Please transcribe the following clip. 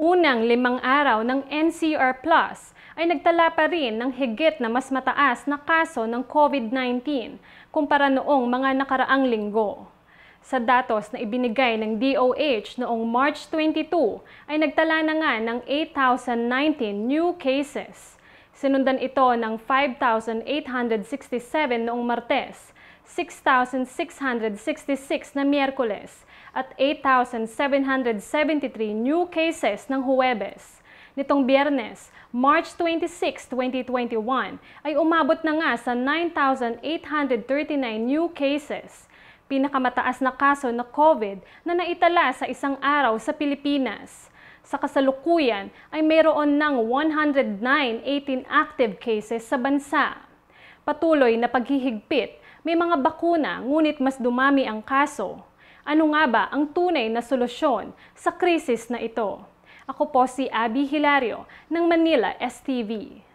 Unang 5 araw ng NCR Plus ay nagtala pa rin ng higit na mas mataas na kaso ng COVID-19 kumpara noong mga nakaraang linggo. Sa datos na ibinigay ng DOH noong March 22 ay nagtala na nga ng 8,019 new cases. Sinundan ito ng 5,867 noong Martes, 6,666 na Miyerkules at 8,773 new cases ng Huwebes. Nitong Biyernes, March 26, 2021 ay umabot na nga sa 9,839 new cases. Pinakamataas na kaso na COVID na naitala sa isang araw sa Pilipinas. Sa kasalukuyan ay mayroon ng 118 active cases sa bansa. Patuloy na paghihigpit, may mga bakuna ngunit mas dumami ang kaso. Ano nga ba ang tunay na solusyon sa krisis na ito? Ako po si Abby Hilario ng Manila STV.